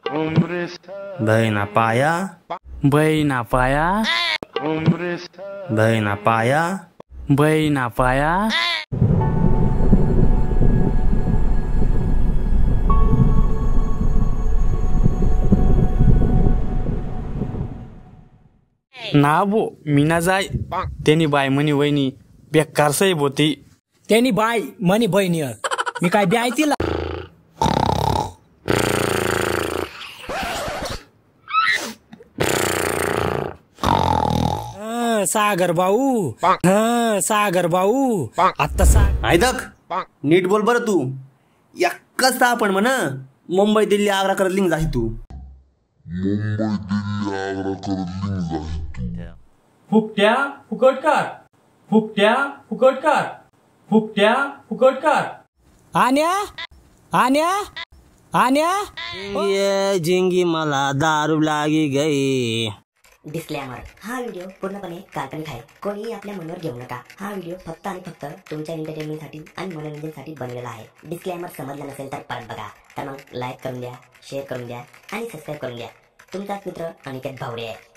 दही ना पाया, बही ना पाया, दही ना पाया, बही ना पाया, ना बो मी ना जाय. त्यांनी बाय म्हणी वहिनी बेकार साहेब होती. त्यांनी बाय म्हणी बहिणी मी काय ब्याय तिला. सागर भाऊ, सागर भाऊ आता ऐदक नीट बोल बरं तू. एकच आपण म्हण मुंबई दिल्ली आग्रा करत लिंग जाही तू. फुकट्या फुकटकार, फुकट्या फुकटकार, फुकट्या फुकटकार. आण्या आण्या आण्या ये जिंगी मला दारू लागी गई. डिस्क्लेमर, हा व्हिडिओ पूर्णपणे काल्पनिक आहे. कोणीही आपल्या मनावर घेऊ नका. हा व्हिडिओ फक्त आणि फक्त तुमच्या एंटरटेनमेंटसाठी आणि मनोरंजनासाठी बनलेला आहे. डिस्क्लेमर समजलं नसेल तर परत बघा. तर मग लाईक करून द्या, शेअर करून द्या आणि सबस्क्राईब करून द्या. तुमचा मित्र अनिकेत भावडे आहे.